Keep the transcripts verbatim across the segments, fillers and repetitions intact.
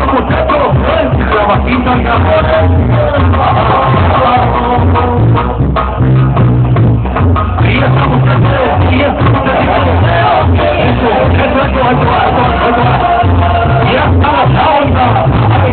eso, muchachos, la vaquita ya. Y estamos muchachos, y estamos muchachos. Eso, eso, eso, eso, eso, eso. Ya está la salsa.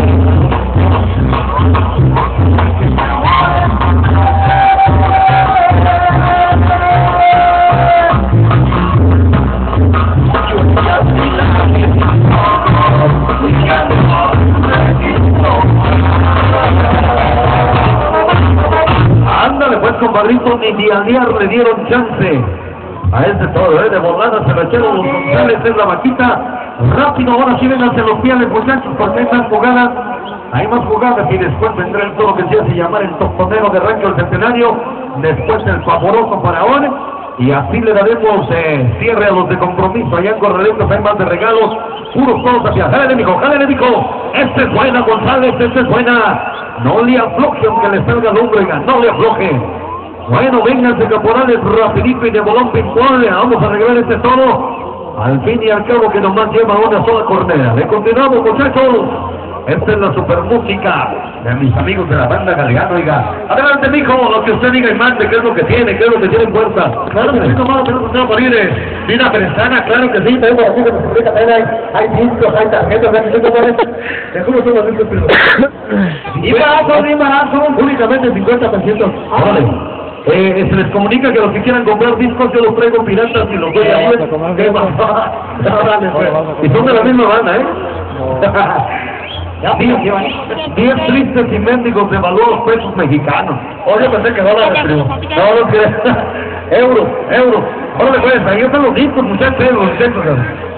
Ándale pues, compadrito, ni a diar le dieron chance a este todo, ¿eh? De volada se lo echaron los González, es la vaquita. Rápido, ahora sí vénganse los piales, muchachos, porque hay más jugadas, hay más jugadas y después vendrá el todo que se hace llamar el toponero de Rancho del Centenario, después el favoroso faraón, y así le daremos eh, cierre a los de compromiso. Allá en Corraletos hay más de regalos, puros todos hacia. ¡Jálale, mijo! ¡Jálale, mijo! ¡Esta es buena, González! ¡Esta es buena! No le afloje aunque le salga lumbre, no le afloje. Bueno, vénganse, caporales, rapidito y de bolón pintual. Vamos a arreglar este todo. Al fin y al cabo que nomás lleva una sola cornera. Le continuamos, muchachos. Esta es la super música de mis amigos de la banda Galeano, oiga. Adelante, mijo, lo que usted diga y mande, qué es lo que tiene, qué es lo que tiene en fuerza. Claro que sí, nomás tenemos que por ir. Vida Perezana, claro que sí, tenemos así que nos publica también, hay, hay discos, hay tarjetas, hay discos, te juro son los discos, pero... Y barato, y barato, únicamente cincuenta por ciento. Vale. Eh, se les comunica que los que quieran comprar discos yo los traigo piratas y los doy a diez. ¿Qué pasa? Y son de la misma banda, ¿eh? diez tristes y mendigos de valor pesos mexicanos. Oye, pensé que dólares, primo. No, no, que... Euro, euro. Ahora le puedes, ahí están los discos, muchachos, los muchachos.